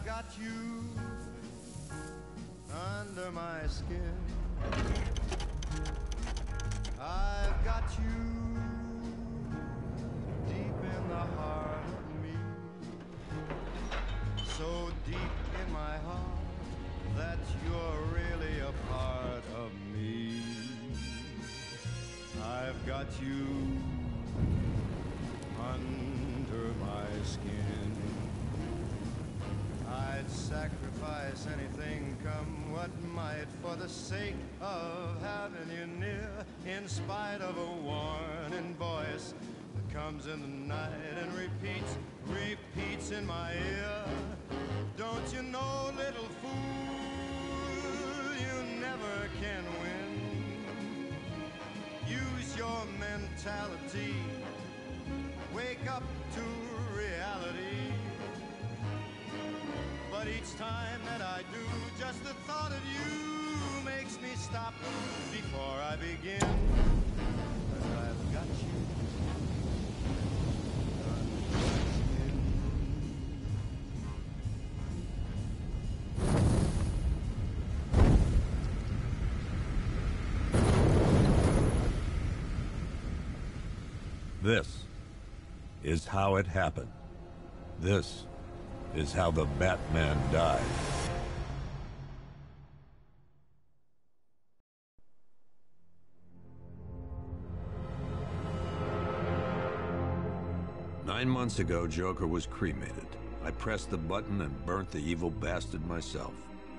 got you under my skin. I've got you deep in the heart of me, so deep in my heart that you're really a part of me. I've got you under my skin. I'd sacrifice anything, come what might, for the sake of having you near, in spite of a warning voice that comes in the night and repeats in my ear. Don't you know, little fool, you never can win. Use your mentality, wake up to reality. But each time that I do, just the thought of you makes me stop before I begin. But I've got you under my skin. This is how it happened. This is how the Batman died. Nine months ago, Joker was cremated. I pressed the button and burnt the evil bastard myself.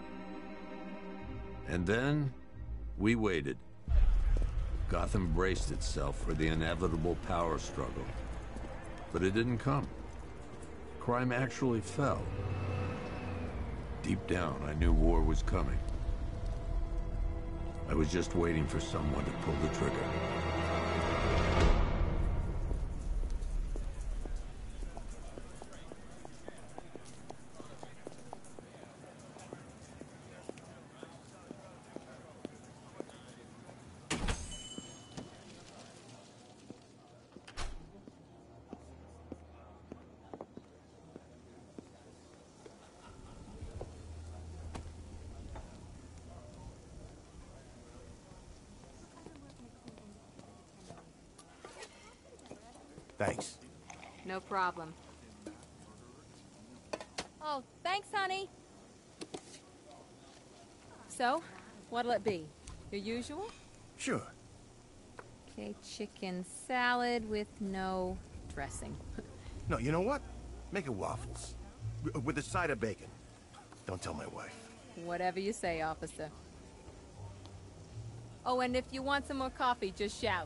And then, we waited. Gotham braced itself for the inevitable power struggle. But it didn't come. Crime actually fell. Deep down, I knew war was coming. I was just waiting for someone to pull the trigger. Thanks. No problem. Oh, thanks, honey. So, what'll it be? Your usual? Sure. Okay, chicken salad with no dressing. No, you know what? Make it waffles. With a side of bacon. Don't tell my wife. Whatever you say, officer. Oh, and if you want some more coffee, just shout.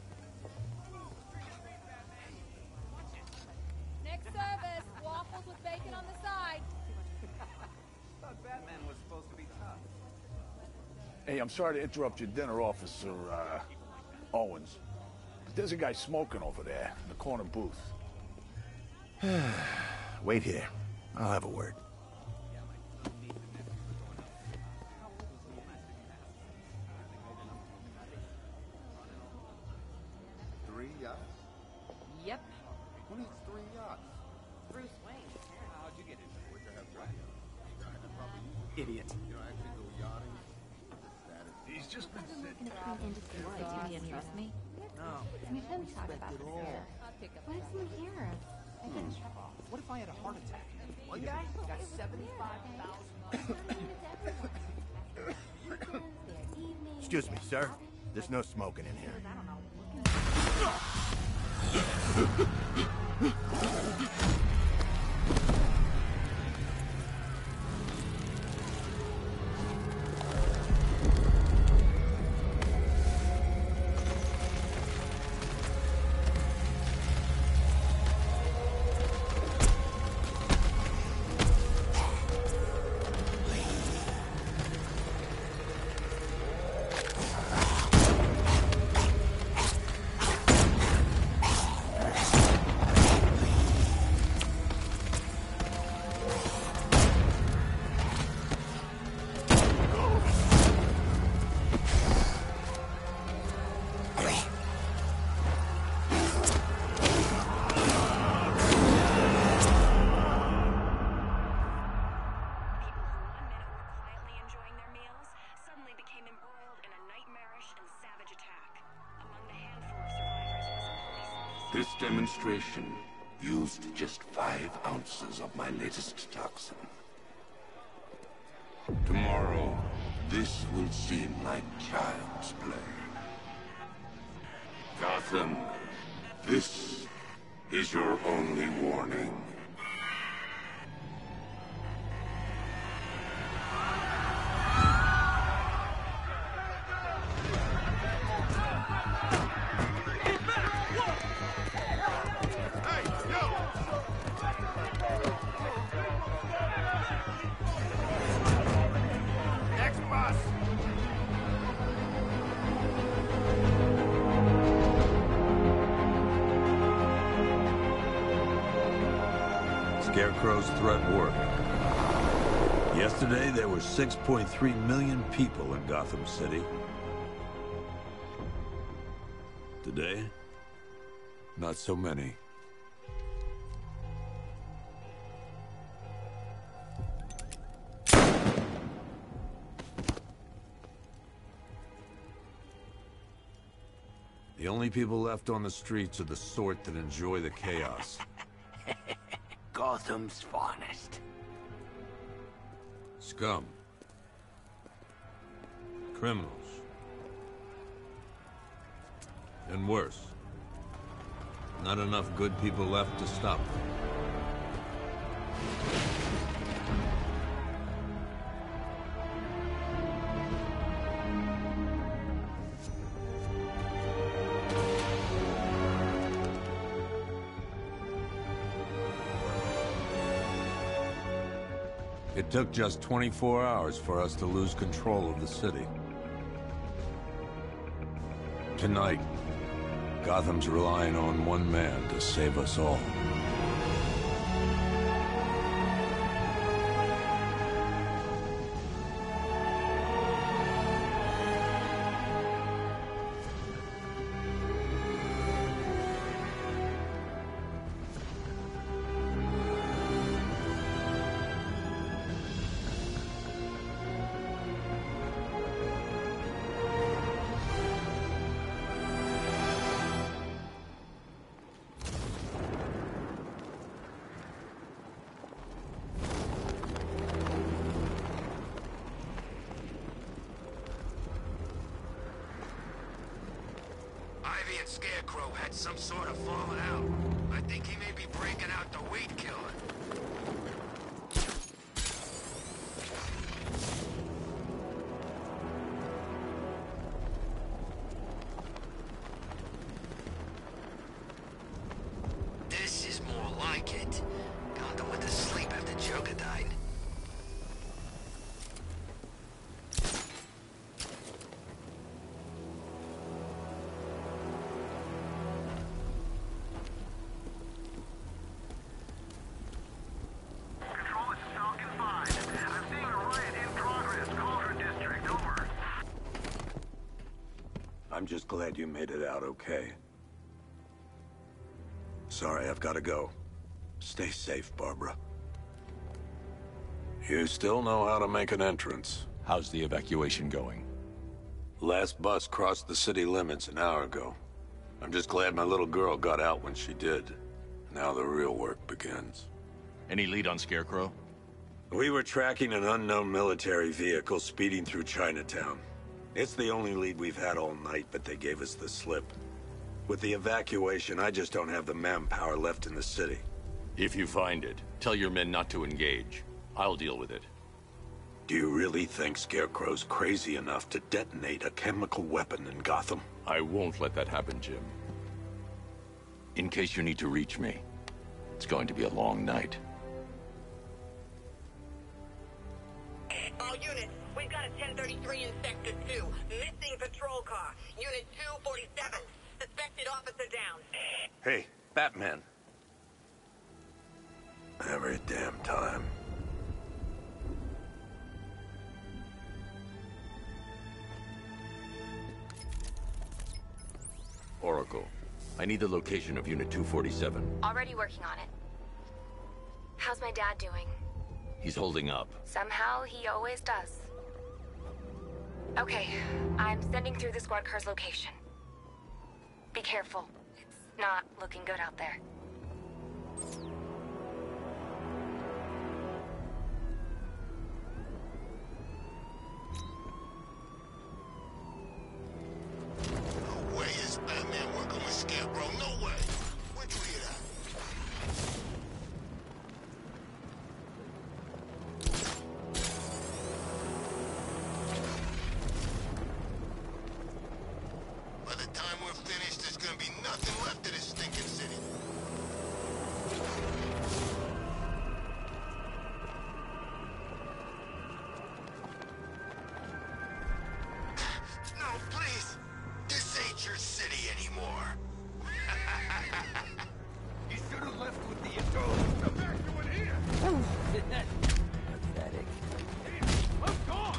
Next service, waffles with bacon on the side. Thought Batman was supposed to be tough. Hey, I'm sorry to interrupt your dinner, Officer Owens. But there's a guy smoking over there in the corner booth. Wait here. I'll have a word. Three yachts? Yep. Who needs 3 yachts? Bruce Wayne. How'd you get into it? What you have right? Idiot. You know, actually go yachting. He's just been sitting. Do you trust me? No. We shouldn't talk about this here. I'll pick up What if someone hears? I get in trouble. What if I had a heart attack? One guy got 75,000. Excuse me, sir. There's no smoking in here. This demonstration used just 5 ounces of my latest toxin. Tomorrow, this will seem like child's play. Gotham, this is your only warning. Scarecrow's threat worked. Yesterday, there were 6.3 million people in Gotham City. Today, not so many. The only people left on the streets are the sort that enjoy the chaos. Gotham's finest. Scum. Criminals. And worse. Not enough good people left to stop them. It took just 24 hours for us to lose control of the city. Tonight, Gotham's relying on one man to save us all. Scarecrow had some sort of falling out. I think he may be breaking out the weed killer. This is more like it. Gotham went to sleep after Joker died. I'm just glad you made it out okay. Sorry, I've got to go. Stay safe, Barbara. You still know how to make an entrance. How's the evacuation going? Last bus crossed the city limits an hour ago. I'm just glad my little girl got out when she did. Now the real work begins. Any lead on Scarecrow? We were tracking an unknown military vehicle speeding through Chinatown. It's the only lead we've had all night, but they gave us the slip. With the evacuation, I just don't have the manpower left in the city. If you find it, tell your men not to engage. I'll deal with it. Do you really think Scarecrow's crazy enough to detonate a chemical weapon in Gotham? I won't let that happen, Jim. In case you need to reach me, it's going to be a long night. All units, we've got a 1033 in Sector 2. Missing patrol car. Unit 247. Suspected officer down. Hey, Batman. Every damn time. Oracle, I need the location of Unit 247. Already working on it. How's my dad doing? He's holding up. Somehow, he always does. Okay, I'm sending through the squad car's location. Be careful. It's Not looking good out there. No way is Batman working with Scarecrow. No way. Where'd you hear that? By the time we're finished, there's gonna be nothing left of this stinking city. No, please. This ain't your city anymore. You should have left with the intro. Come back to it here. Pathetic. I'm gone.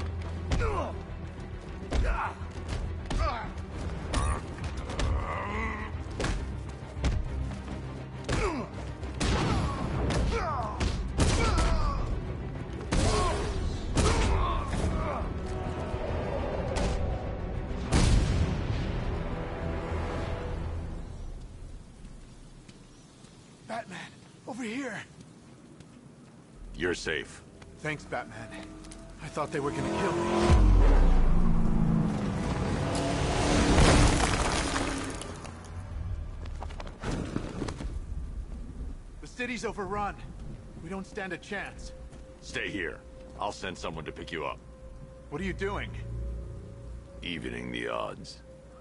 Batman, over here. You're safe. Thanks, Batman. I thought they were gonna kill me. The city's overrun. We don't stand a chance. Stay here. I'll send someone to pick you up. What are you doing? Evening the odds.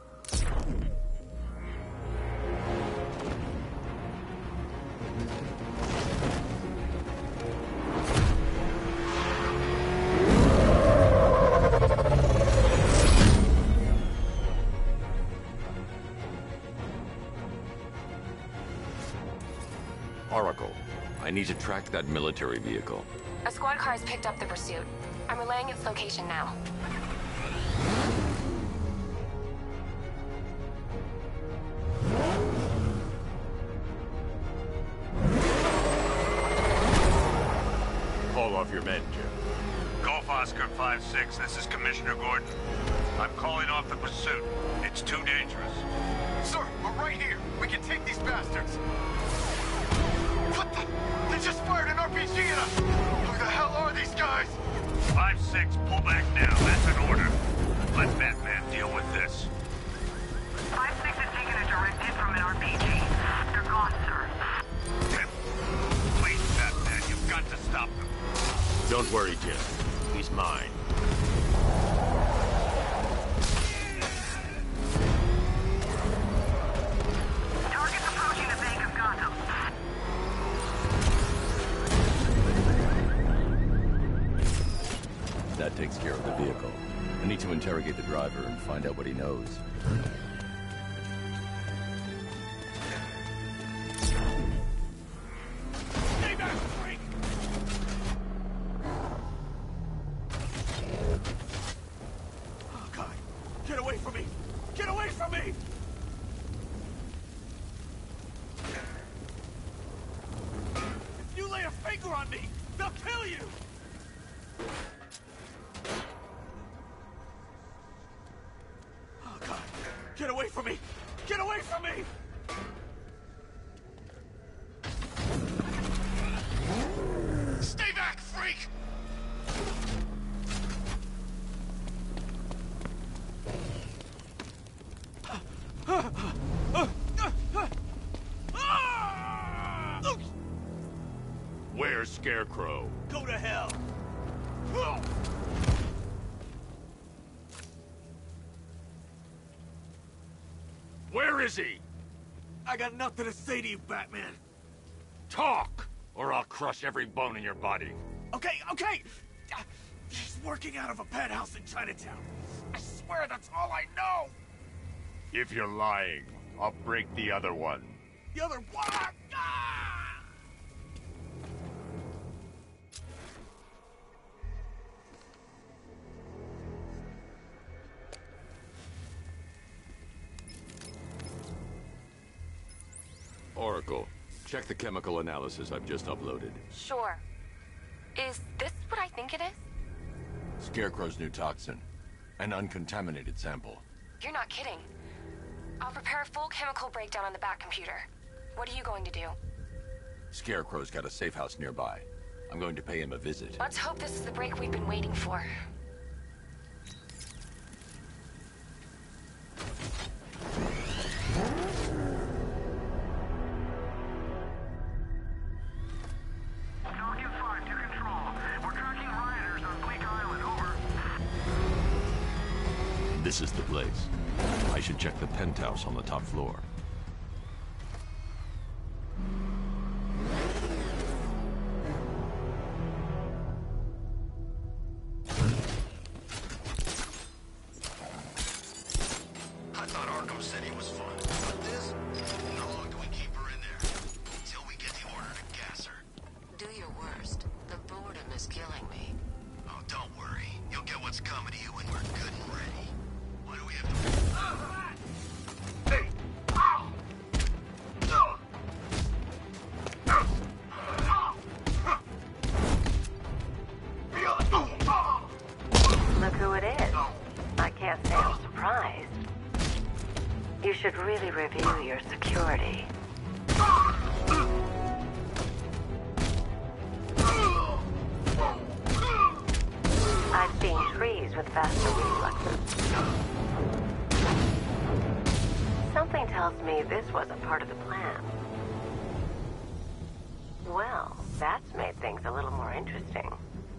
Oracle, I need to track that military vehicle. A squad car has picked up the pursuit. I'm relaying its location now. Call off your men, Jim. Golf Oscar 5-6, this is Commissioner Gordon. I'm calling off the pursuit. It's too dangerous. Sir, we're right here. We can take these bastards. What the? They just fired an RPG at us. Who the hell are these guys? 5-6, pull back now. That's an order. Let Batman deal with this. 5-6 has taken a direct hit from an RPG. They're gone, sir. Please, Batman, you've got to stop them. Don't worry, Jim. He's mine. Target's approaching the Bank of Gotham. That takes care of the vehicle. I need to interrogate the driver and find out what he knows. Stay back, freak! Oh, God. Get away from me! Get away from me! If you lay a finger on me, they'll kill you! Oh, God. Get away from me! Get away from me! Stay back, freak! Where's Scarecrow? Go to hell! Where is he? I got nothing to say to you, Batman. Talk, or I'll crush every bone in your body. Okay, okay! He's working out of a penthouse in Chinatown. I swear that's all I know! If you're lying, I'll break the other one. The other one! Ah! Oracle, check the chemical analysis I've just uploaded. Sure. Is this what I think it is? Scarecrow's new toxin. An uncontaminated sample. You're not kidding. I'll prepare a full chemical breakdown on the back computer. What are you going to do? Scarecrow's got a safe house nearby. I'm going to pay him a visit. Let's hope this is the break we've been waiting for. Falcon 5 to control. We're tracking rioters on Bleak Island, over. This is the place. I should check the penthouse on the top floor. I thought Arkham City was fun. But this? How long do we keep her in there? Until we get the order to gas her. Do your worst. The boredom is killing me. Oh, don't worry. You'll get what's coming to you when we're good and ready. Why do we have to... Hey! Ow! Look who it is. I can't say I'm surprised. You should really review your security. I've seen trees with faster reflexes. Something tells me this wasn't part of the plan. Well, that's made things a little more interesting.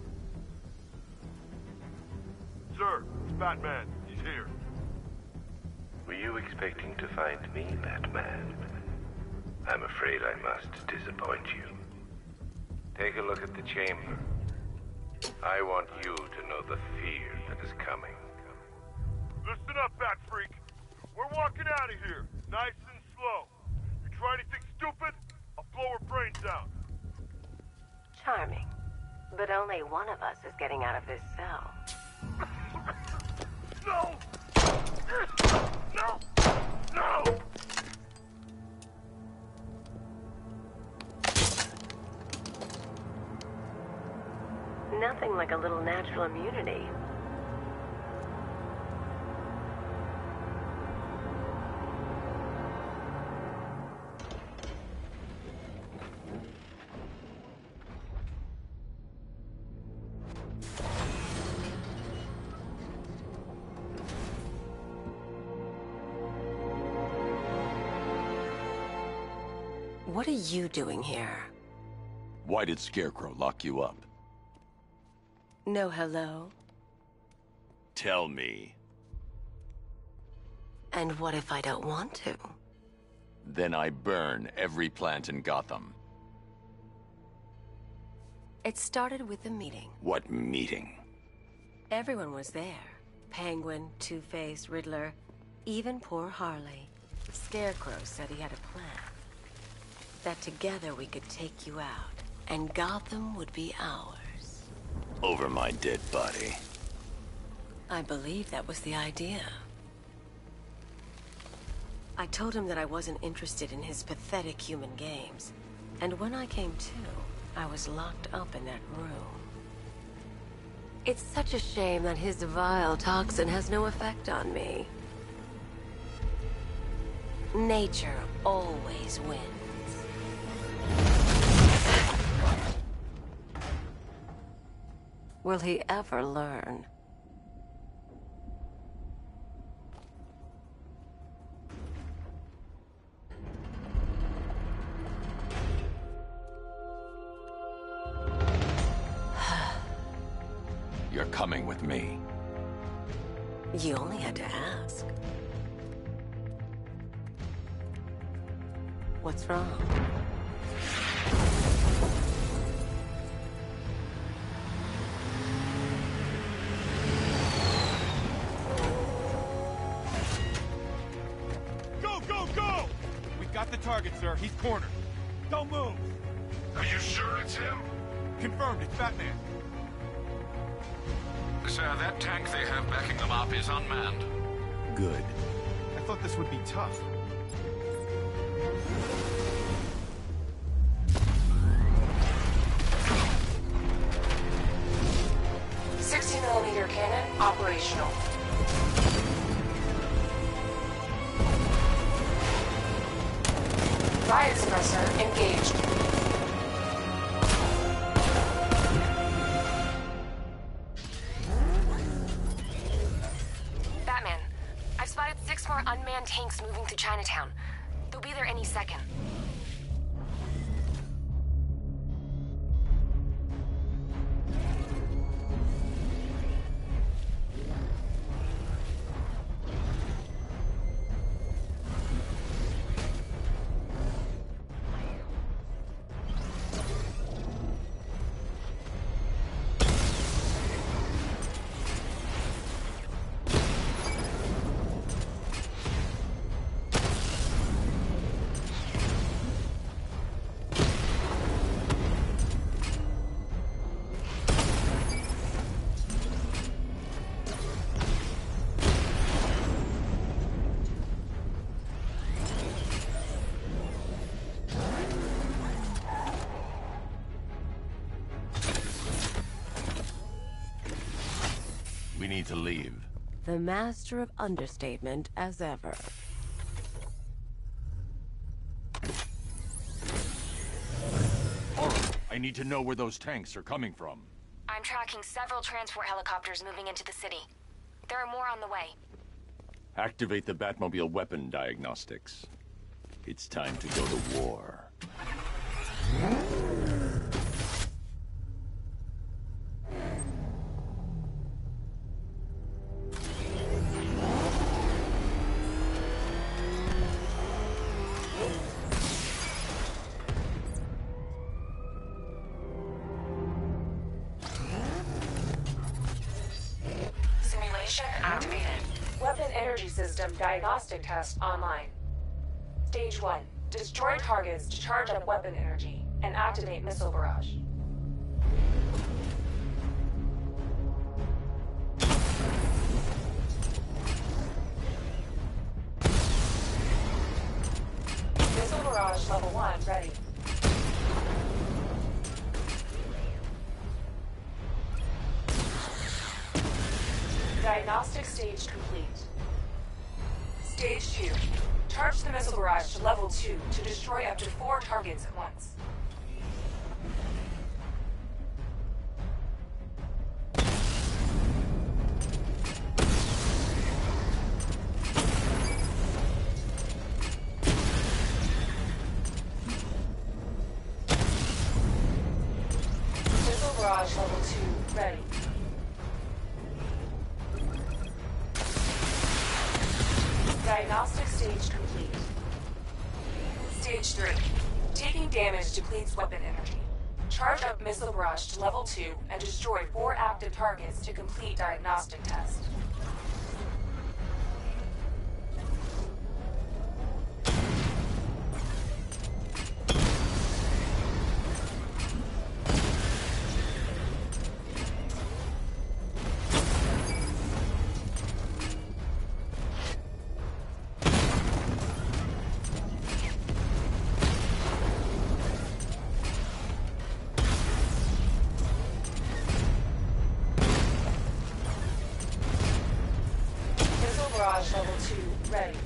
Sir, it's Batman. He's here. Were you expecting to find me, Batman? I'm afraid I must disappoint you. Take a look at the chamber. I want you to know the fear that is coming. Listen up, Bat Freak. We're walking out of here, nice and slow. You try anything stupid, I'll blow her brains out. Charming. But only one of us is getting out of this cell. No! No! No! Nothing like a little natural immunity. What are you doing here? Why did Scarecrow lock you up? No hello? Tell me. And what if I don't want to? Then I burn every plant in Gotham. It started with a meeting. What meeting? Everyone was there. Penguin, Two-Face, Riddler, even poor Harley. Scarecrow said he had a plan. That together we could take you out, and Gotham would be ours. Over my dead body. I believe that was the idea. I told him that I wasn't interested in his pathetic human games. And when I came to, I was locked up in that room. It's such a shame that his vile toxin has no effect on me. Nature always wins. Will he ever learn? You're coming with me. You only had to ask. What's wrong? Got the target, sir. He's cornered. Don't move. Are you sure it's him? Confirmed. It's Batman. Sir, that tank they have backing them up is unmanned. Good. I thought this would be tough. .60mm cannon operational. Riot suppressor engaged. Batman, I've spotted 6 more unmanned tanks moving to Chinatown. They'll be there any second. We need to leave. The master of understatement as ever. I need to know where those tanks are coming from. I'm tracking several transport helicopters moving into the city. There are more on the way. Activate the Batmobile weapon diagnostics. It's time to go to war. Simulation activated. Weapon energy system diagnostic test online. Stage 1. Destroy targets to charge up weapon energy and activate missile barrage. Missile barrage level 1 ready. Diagnostic stage complete. Stage 2. Charge the missile barrage to level 2 to destroy up to 4 targets at once. Missile barrage level 2 ready. Diagnostic stage complete. Stage 3. Taking damage depletes weapon energy. Charge up missile barrage to level 2 and destroy 4 active targets to complete diagnostic test. Barrage level 2 ready.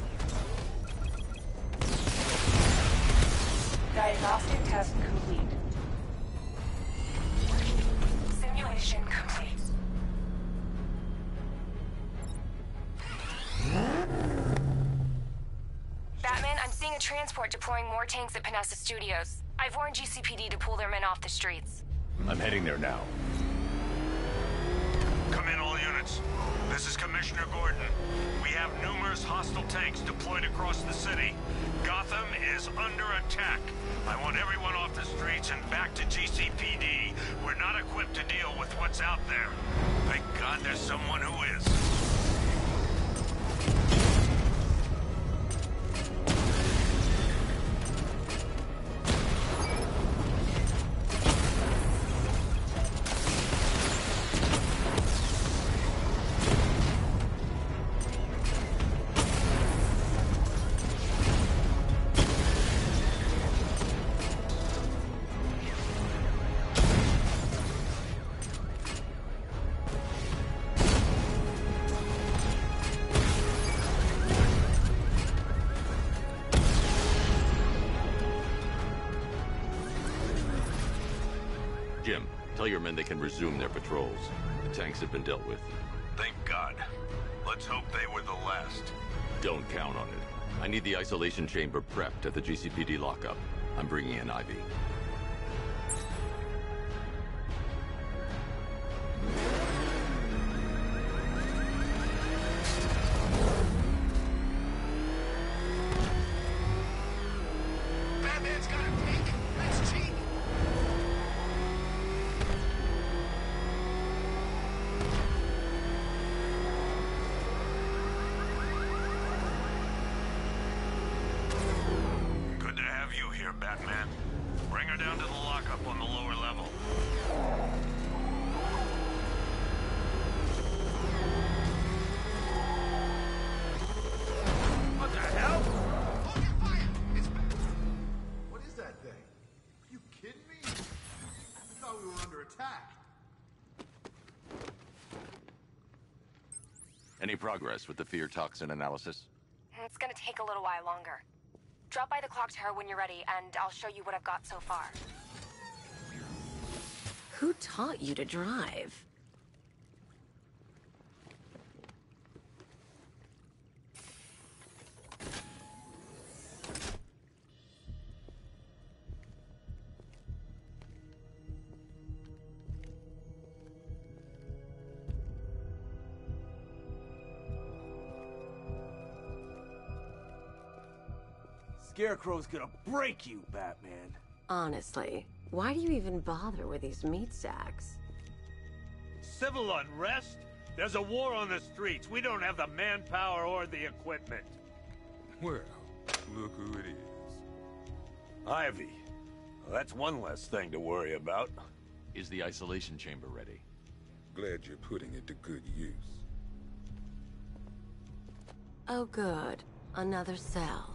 Diagnostic test complete. Simulation complete. Batman, I'm seeing a transport deploying more tanks at Panessa Studios. I've warned GCPD to pull their men off the streets. I'm heading there now. Come in, all units. This is Commissioner Gordon. We have numerous hostile tanks deployed across the city. Gotham is under attack. I want everyone off the streets and back to GCPD. We're not equipped to deal with what's out there. Thank God there's someone who is. Jim, tell your men they can resume their patrols. The tanks have been dealt with. Thank God. Let's hope they were the last. Don't count on it. I need the isolation chamber prepped at the GCPD lockup. I'm bringing in Ivy. Batman's got a tank. That's cheap. Good to have you here, Batman. Bring her down to the lockup on the lower level. What the hell? Hold your fire! It's... What is that thing? Are you kidding me? I thought we were under attack. Any progress with the fear toxin analysis? It's gonna take a little while longer. Drop by the clock tower when you're ready, and I'll show you what I've got so far. Who taught you to drive? Scarecrow's gonna break you, Batman. Honestly, why do you even bother with these meat sacks? Civil unrest? There's a war on the streets. We don't have the manpower or the equipment. Well, look who it is. Ivy. Well, that's one less thing to worry about. Is the isolation chamber ready? Glad you're putting it to good use. Oh good, another cell.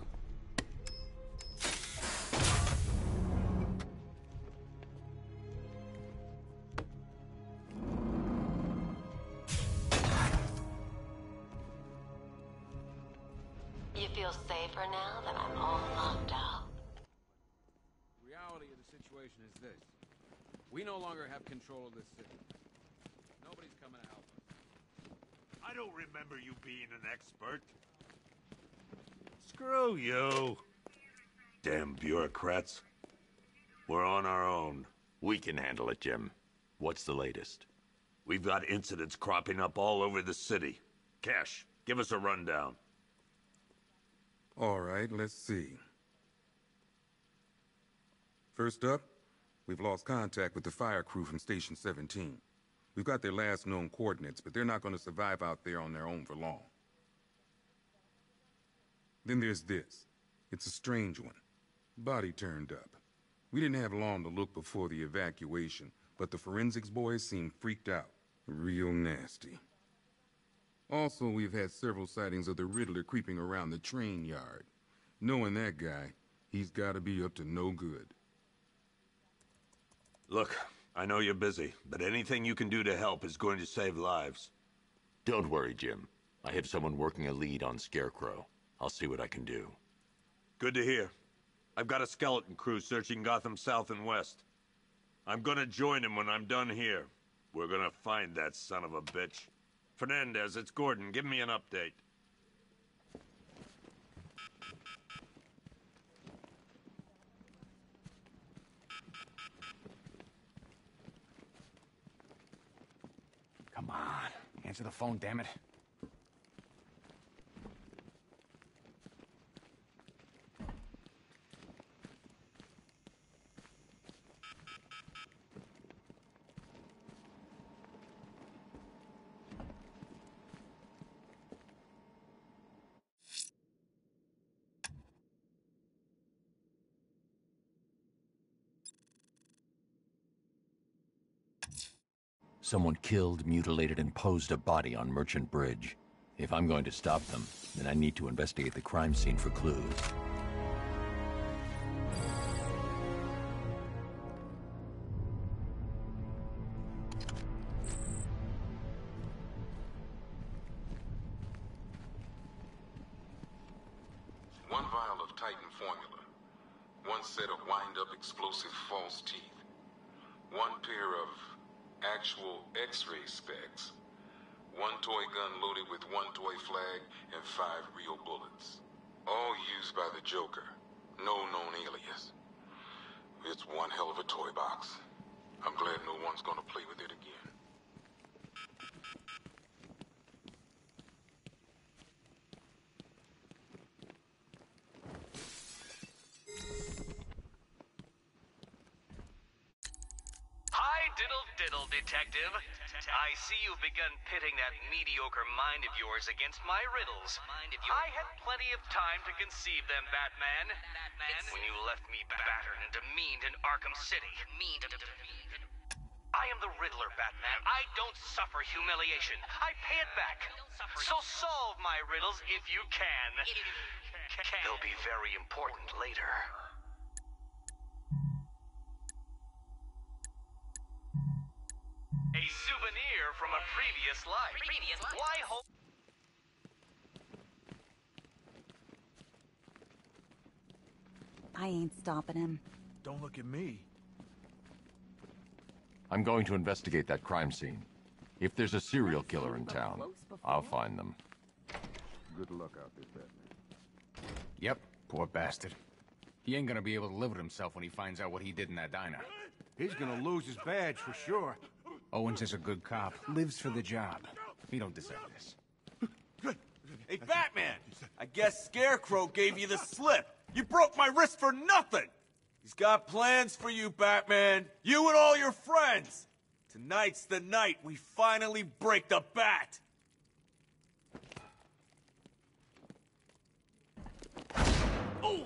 You feel safer now that I'm all locked out? The reality of the situation is this. We no longer have control of this city. Nobody's coming to help us. I don't remember you being an expert. Screw you. Damn bureaucrats. We're on our own. We can handle it, Jim. What's the latest? We've got incidents cropping up all over the city. Cash, give us a rundown. All right, let's see. First up, we've lost contact with the fire crew from Station 17. We've got their last known coordinates, but they're not going to survive out there on their own for long. Then there's this. It's a strange one. Body turned up. We didn't have long to look before the evacuation, but the forensics boys seemed freaked out. Real nasty. Also, we've had several sightings of the Riddler creeping around the train yard. Knowing that guy, he's got to be up to no good. Look, I know you're busy, but anything you can do to help is going to save lives. Don't worry, Jim. I have someone working a lead on Scarecrow. I'll see what I can do. Good to hear. I've got a skeleton crew searching Gotham South and West. I'm gonna join him when I'm done here. We're gonna find that son of a bitch. Fernandez, it's Gordon. Give me an update. Come on. Answer the phone, damn it. Someone killed, mutilated, and posed a body on Merchant Bridge. If I'm going to stop them, then I need to investigate the crime scene for clues. One vial of Titan formula. One set of wind-up explosive false teeth. one pair of actual X-ray specs, one toy gun loaded with one toy flag, and 5 real bullets. All used by the Joker. No known alias. It's one hell of a toy box. I'm glad no one's gonna play with it again. Hi, diddle, detective. I see you've begun pitting that mediocre mind of yours against my riddles. I had plenty of time to conceive them, Batman. When you left me battered and demeaned in Arkham City. I am the Riddler, Batman. I don't suffer humiliation. I pay it back. So solve my riddles if you can. They'll be very important later. A souvenir from a previous life. Why hold... I ain't stopping him. Don't look at me. I'm going to investigate that crime scene. If there's a serial killer in town, I'll find them. Good luck out there, Batman. Yep, poor bastard. He ain't gonna be able to live with himself when he finds out what he did in that diner. He's gonna lose his badge for sure. Owens is a good cop, lives for the job. He don't deserve this. Hey, Batman! I guess Scarecrow gave you the slip. You broke my wrist for nothing! He's got plans for you, Batman. You and all your friends. Tonight's the night we finally break the bat. Oh!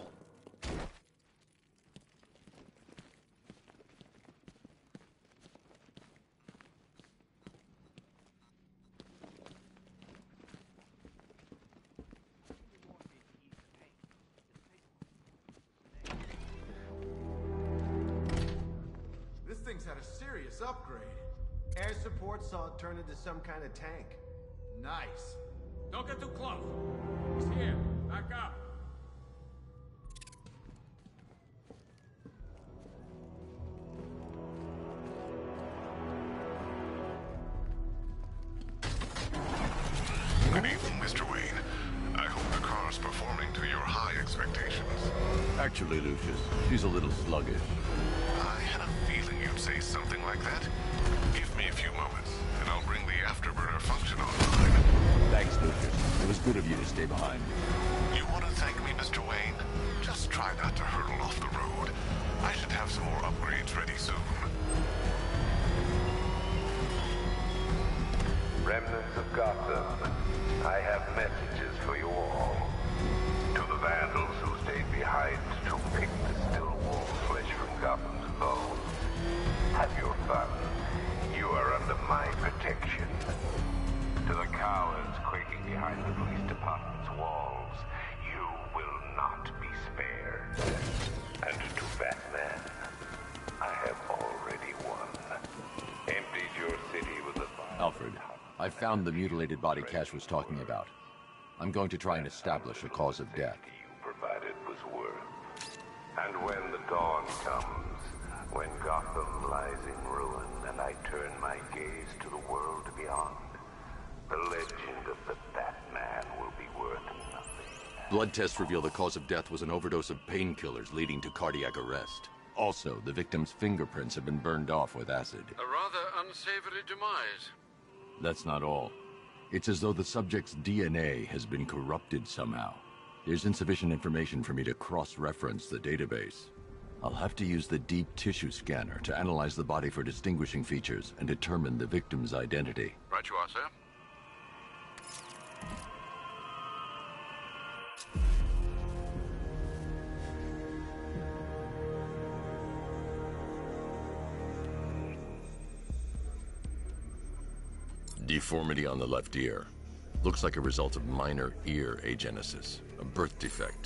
This thing's had a serious upgrade. Air support saw it turn into some kind of tank. Nice. Don't get too close. He's here. Back up. Good evening, Mr. Wayne. I hope the car's performing to your high expectations. Actually, Lucius, she's a little sluggish. I had a feeling you'd say something like that. Give me a few moments, and I'll bring the afterburner function online. Thanks, Lucius. It was good of you to stay behind. You want to thank me, Mr. Wayne? Just try not to hurtle off the road. I should have some more upgrades ready soon. Remnants of Gotham, I have messages for you all. To the vandals who stayed behind to pick the still warm flesh from Gotham's bones, have your fun. You are under my protection. To the cowards quaking behind the police department's walls, you will not be spared. And to Batman, I have already won. Emptied your city with the... Alfred, I found the mutilated body Cash was talking about. I'm going to try and establish a cause of death. Provided was worth. And when the dawn comes, when Gotham lies in ruin and I turn my gaze to the world beyond, the legend of the Batman will be worth nothing. Blood tests reveal the cause of death was an overdose of painkillers leading to cardiac arrest. Also, the victim's fingerprints have been burned off with acid. A rather unsavory demise. That's not all. It's as though the subject's DNA has been corrupted somehow. There's insufficient information for me to cross-reference the database. I'll have to use the deep tissue scanner to analyze the body for distinguishing features and determine the victim's identity. Right you are, sir. Deformity on the left ear. Looks like a result of minor ear agenesis, a birth defect.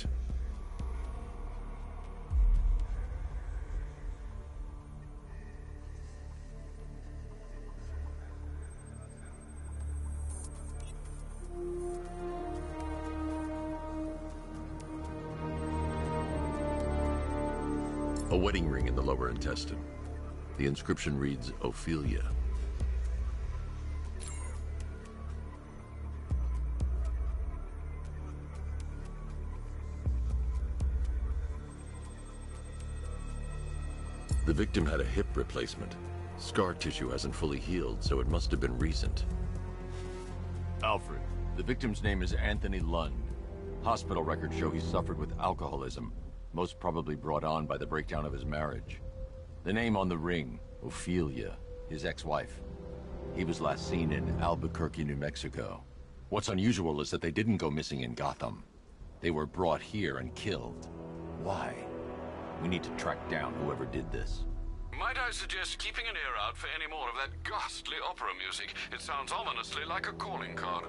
A wedding ring in the lower intestine. The inscription reads, Ophelia. The victim had a hip replacement. Scar tissue hasn't fully healed, so it must have been recent. Alfred, the victim's name is Anthony Lund. Hospital records show he suffered with alcoholism, most probably brought on by the breakdown of his marriage. The name on the ring, Ophelia, his ex-wife. He was last seen in Albuquerque, New Mexico. What's unusual is that they didn't go missing in Gotham. They were brought here and killed. Why? We need to track down whoever did this. Might I suggest keeping an ear out for any more of that ghastly opera music? It sounds ominously like a calling card.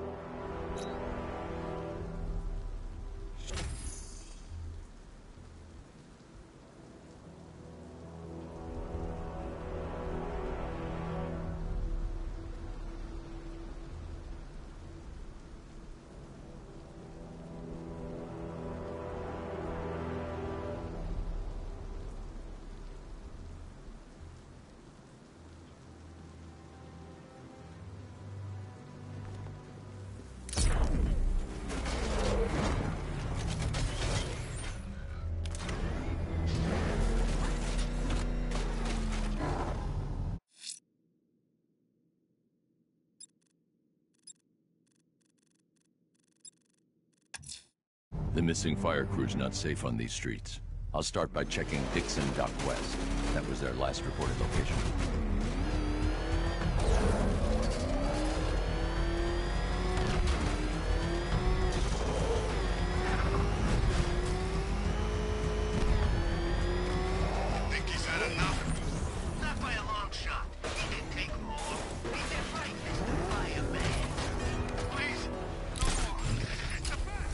The missing fire crew's not safe on these streets. I'll start by checking Dixon Dock West. That was their last reported location. Think he's had enough? Not by a long shot. He didn't take more. He did right by a man. Please, no more. It's a fact.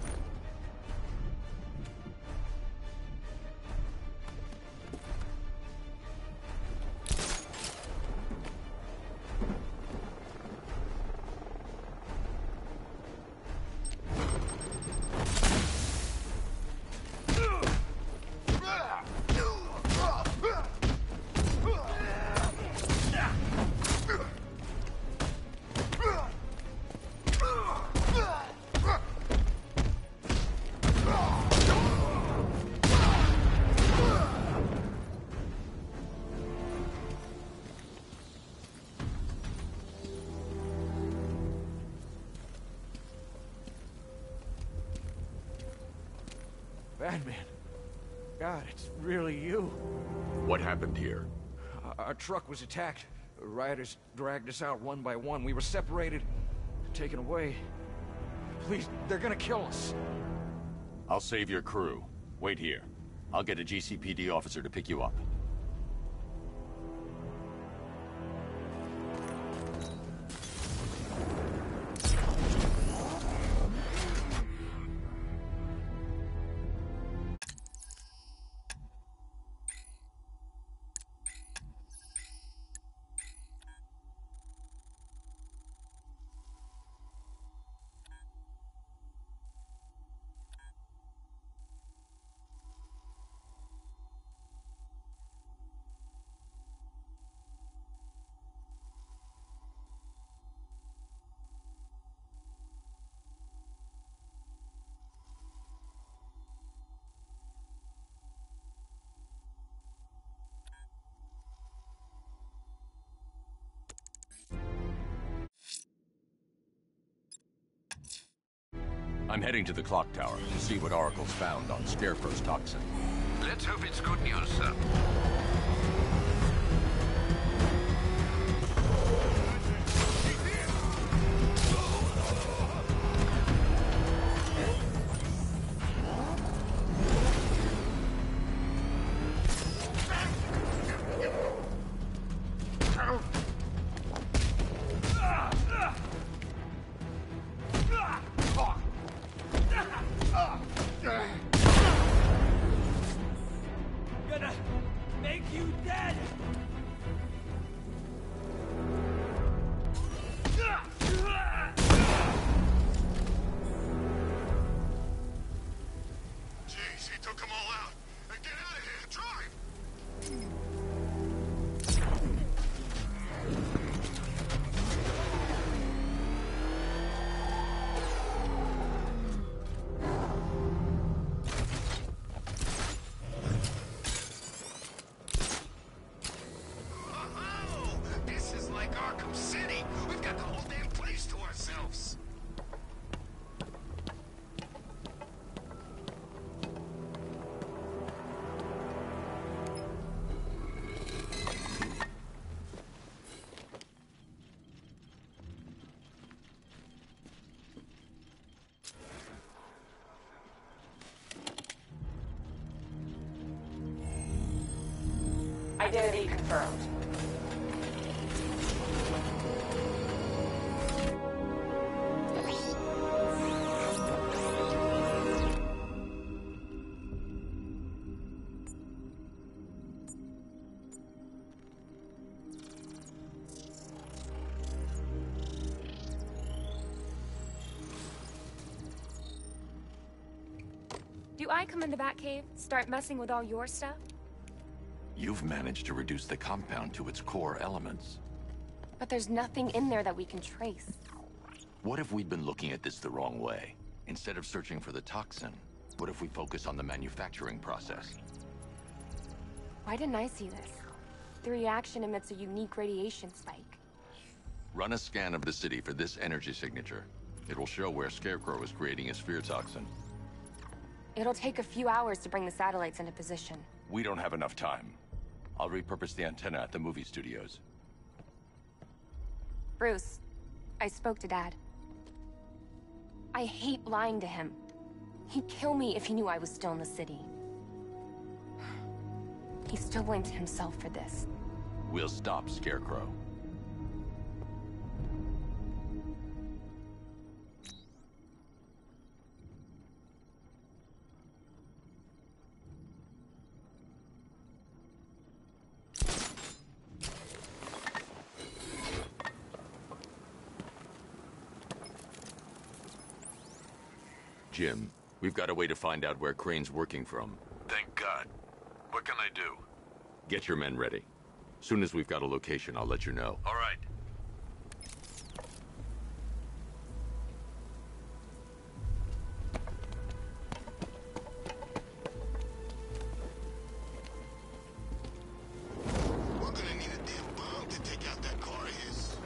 Batman. God, it's really you. What happened here? Our truck was attacked. Rioters dragged us out one by one. We were separated, taken away. Please, they're gonna kill us. I'll save your crew. Wait here. I'll get a GCPD officer to pick you up. I'm heading to the clock tower to see what Oracle's found on Scarecrow's toxin. Let's hope it's good news, sir. Gonna make Identity confirmed. Do I come in the Batcave, start messing with all your stuff? You've managed to reduce the compound to its core elements. But there's nothing in there that we can trace. What if we'd been looking at this the wrong way? Instead of searching for the toxin, what if we focus on the manufacturing process? Why didn't I see this? The reaction emits a unique radiation spike. Run a scan of the city for this energy signature. It will show where Scarecrow is creating his fear toxin. It'll take a few hours to bring the satellites into position. We don't have enough time. I'll repurpose the antenna at the movie studios. Bruce, I spoke to Dad. I hate lying to him. He'd kill me if he knew I was still in the city. He still blames himself for this. We'll stop Scarecrow. Jim, we've got a way to find out where Crane's working from. Thank God. What can I do? Get your men ready. Soon as we've got a location, I'll let you know. All right. We're gonna need a damn bomb to take out that car of his.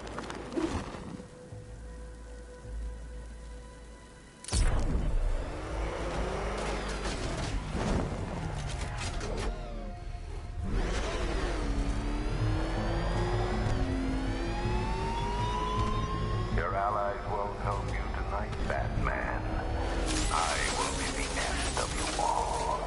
Your allies won't help you tonight, Batman. I will be the end of you all.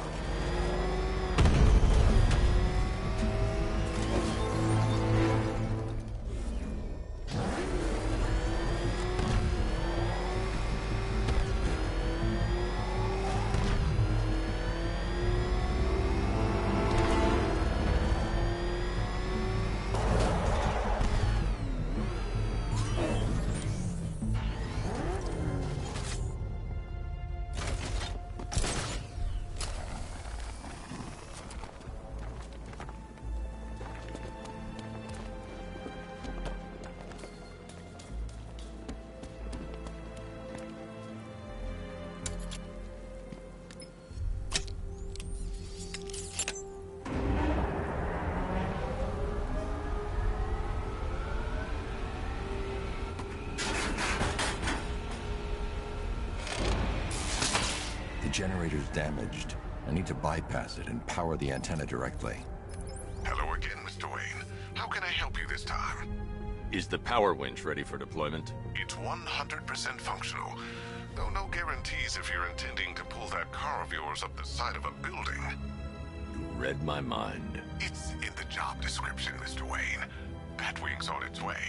The generator's damaged. I need to bypass it and power the antenna directly. Hello again, Mr. Wayne. How can I help you this time? Is the power winch ready for deployment? It's 100% functional, though no guarantees if you're intending to pull that car of yours up the side of a building. You read my mind. It's in the job description, Mr. Wayne. Batwing's on its way.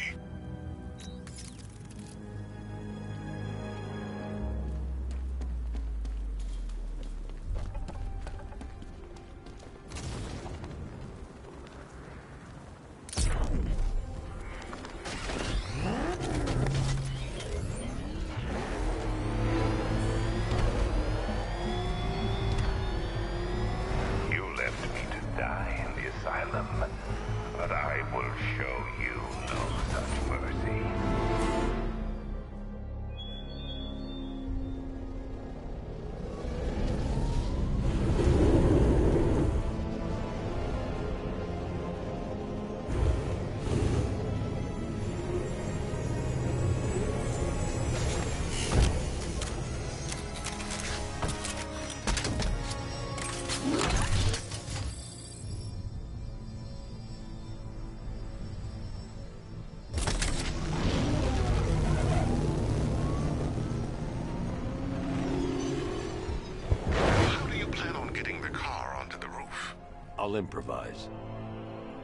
You left me to die in the asylum, but I will show you no such mercy. How do you plan on getting the car onto the roof? I'll improvise.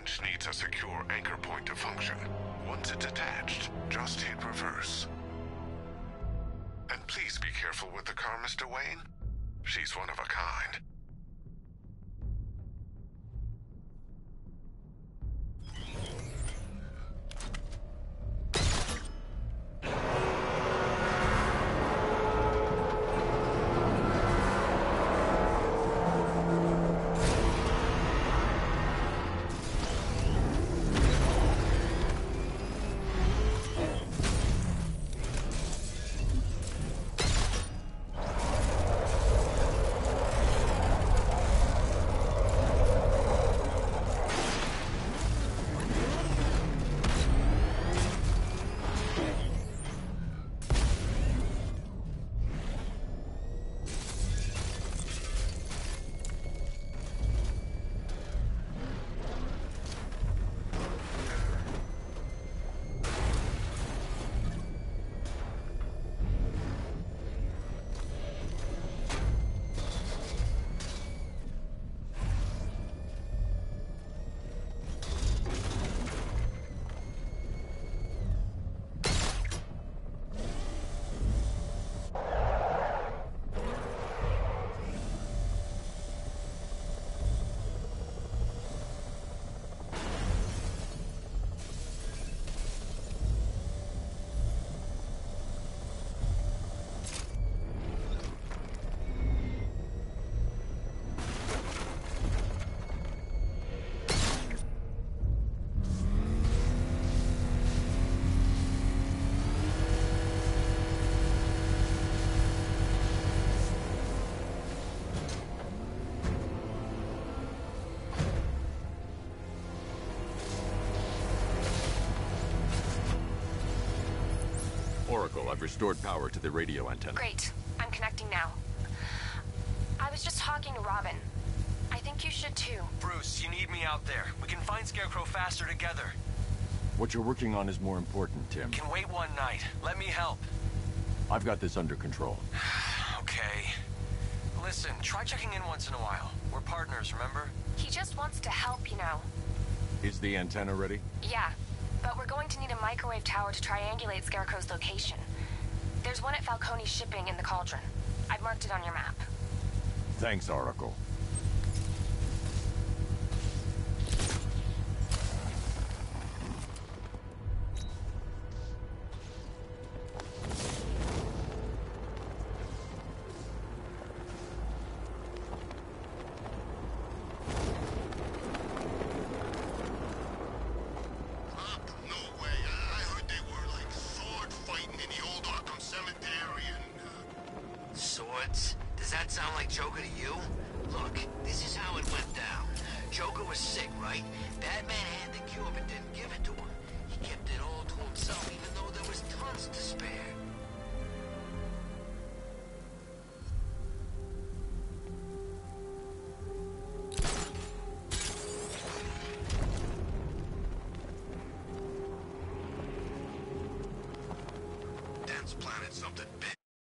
wrench needs a secure anchor point to function. Once it's attached, just hit reverse. And please be careful with the car, Mr. Wayne. She's one of a kind. Oracle, I've restored power to the radio antenna. Great. I'm connecting now. I was just talking to Robin. I think you should too. Bruce, you need me out there. We can find Scarecrow faster together. What you're working on is more important, Tim. Can wait one night. Let me help. I've got this under control. Okay. Listen, try checking in once in a while. We're partners, remember? He just wants to help, you know. Is the antenna ready? Yeah, but we're going to need a microwave tower to triangulate Scarecrow's location. There's one at Falcone's shipping in the Cauldron. I've marked it on your map. Thanks, Oracle. Swords? Does that sound like Joker to you? Look, this is how it went down. Joker was sick, right? Batman had the cure but didn't give it to him. He kept it all to himself even though there was tons to spare. Dan's planted something big.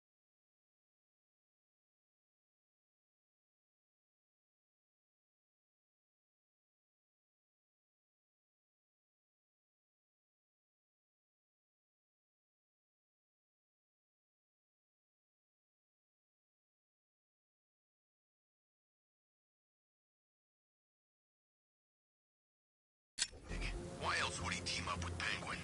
Why else would he team up with Penguin?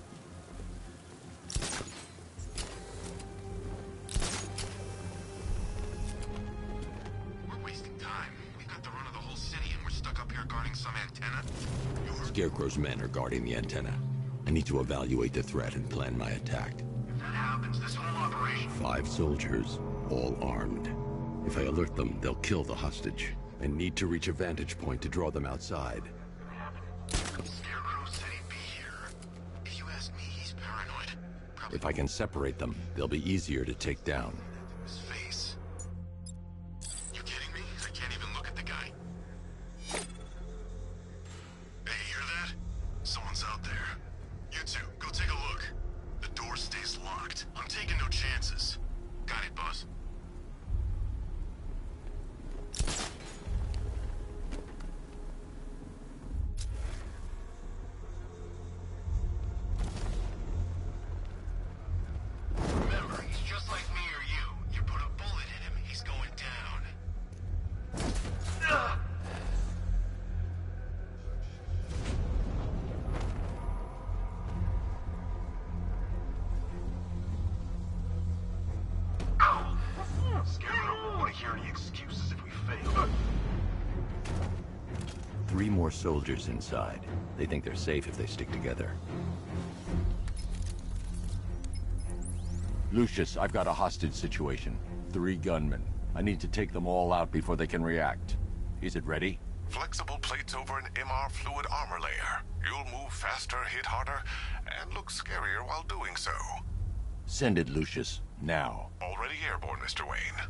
We're wasting time. We've got the run of the whole city and we're stuck up here guarding some antenna. Scarecrow's men are guarding the antenna. I need to evaluate the threat and plan my attack. If that happens, this whole operation... 5 soldiers, all armed. If I alert them, they'll kill the hostage. I need to reach a vantage point to draw them outside. Scarecrow said he'd be here. If you ask me, he's paranoid. If I can separate them, they'll be easier to take down. His face. You kidding me? I can't even look at the guy. Hey, hear that? Someone's out there. You two, go take a look. The door stays locked. I'm taking no chances. Got it, boss. 3 more soldiers inside. They think they're safe if they stick together. Lucius, I've got a hostage situation. 3 gunmen. I need to take them all out before they can react. Is it ready? Flexible plates over an MR fluid armor layer. You'll move faster, hit harder, and look scarier while doing so. Send it, Lucius. Now. Already airborne, Mr. Wayne.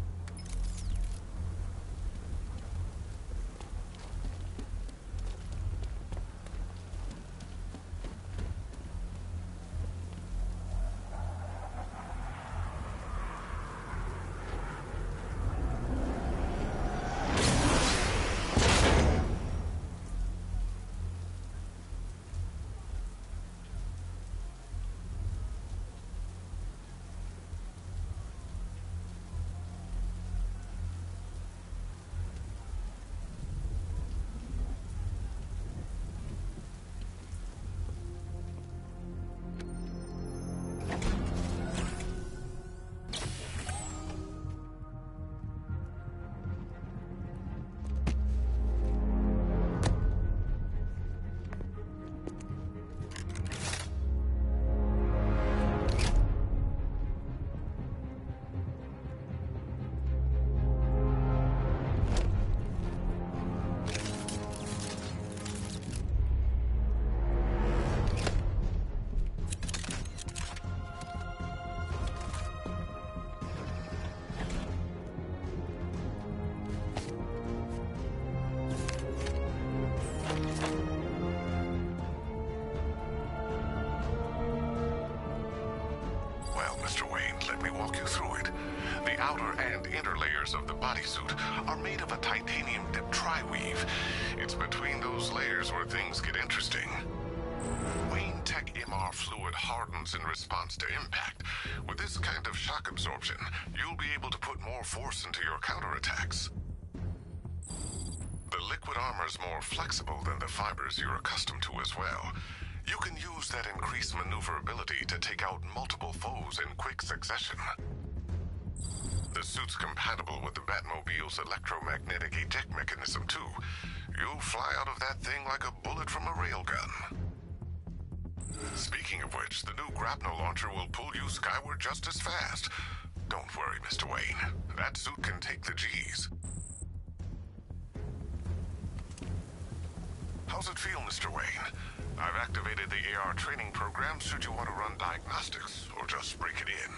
Of the bodysuit are made of a titanium dip tri-weave. It's between those layers where things get interesting. Wayne Tech MR fluid hardens in response to impact. With this kind of shock absorption, you'll be able to put more force into your counterattacks. The liquid armor's more flexible than the fibers you're accustomed to as well. You can use that increased maneuverability to take out multiple foes in quick succession. The suit's compatible with the Batmobile's electromagnetic eject mechanism, too. You'll fly out of that thing like a bullet from a railgun. Speaking of which, the new grapnel launcher will pull you skyward just as fast. Don't worry, Mr. Wayne. That suit can take the G's. How's it feel, Mr. Wayne? I've activated the AR training program should you want to run diagnostics, or just break it in.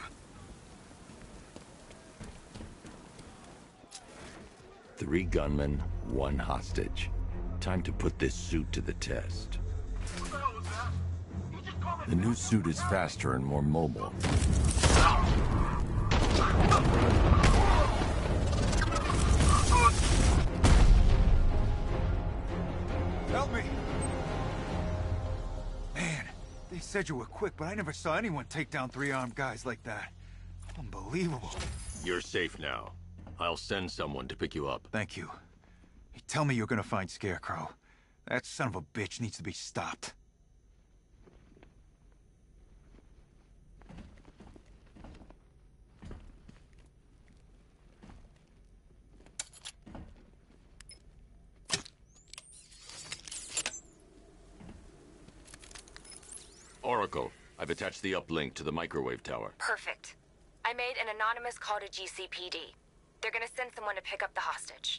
3 gunmen, 1 hostage. Time to put this suit to the test. The new suit is faster and more mobile. Help me! Man, they said you were quick, but I never saw anyone take down 3 armed guys like that. Unbelievable. You're safe now. I'll send someone to pick you up. Thank you. Hey, tell me you're gonna find Scarecrow. That son of a bitch needs to be stopped. Oracle, I've attached the uplink to the microwave tower. Perfect. I made an anonymous call to GCPD. They're gonna send someone to pick up the hostage.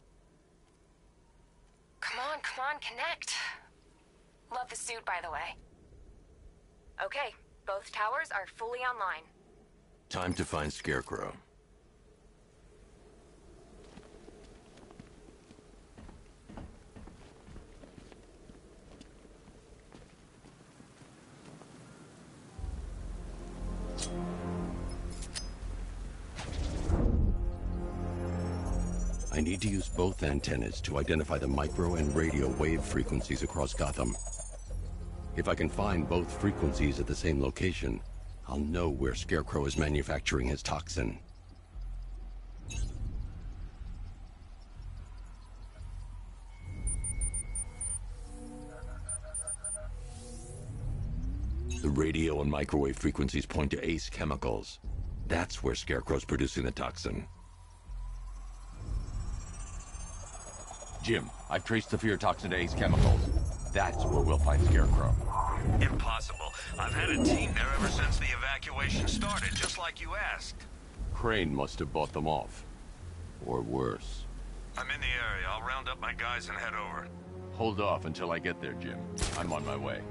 Come on, connect. Love the suit, by the way. Okay, both towers are fully online. Time to find Scarecrow. I need to use both antennas to identify the micro and radio wave frequencies across Gotham. If I can find both frequencies at the same location, I'll know where Scarecrow is manufacturing his toxin. The radio and microwave frequencies point to Ace Chemicals. That's where Scarecrow's producing the toxin. Jim, I've traced the fear toxin to Ace Chemicals. That's where we'll find Scarecrow. Impossible. I've had a team there ever since the evacuation started, just like you asked. Crane must have bought them off. Or worse. I'm in the area. I'll round up my guys and head over. Hold off until I get there, Jim. I'm on my way.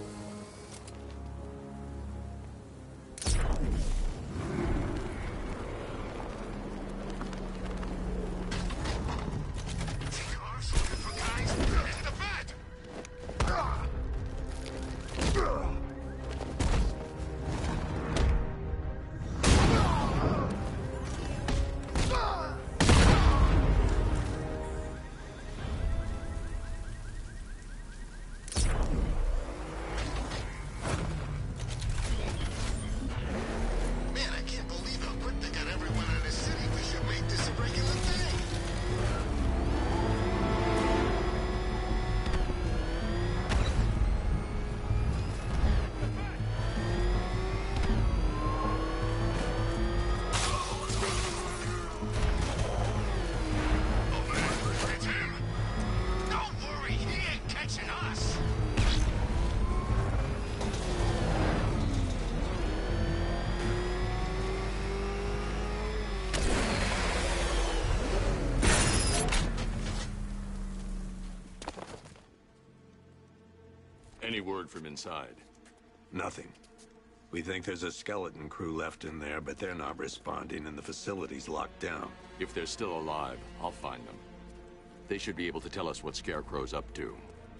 Any word from inside? Nothing. We think there's a skeleton crew left in there, but they're not responding and the facility's locked down. If they're still alive, I'll find them. They should be able to tell us what Scarecrow's up to.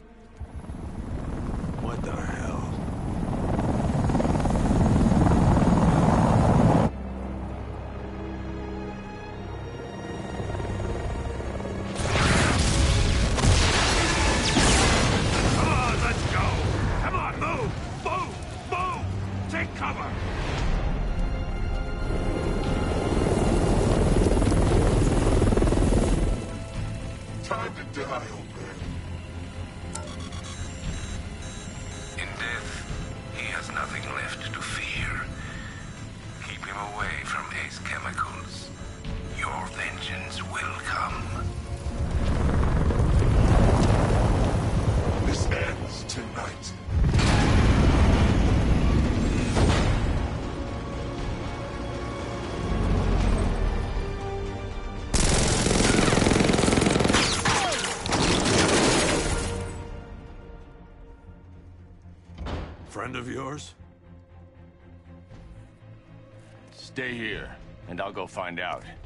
What the hell? Friend of yours? Stay here, and I'll go find out.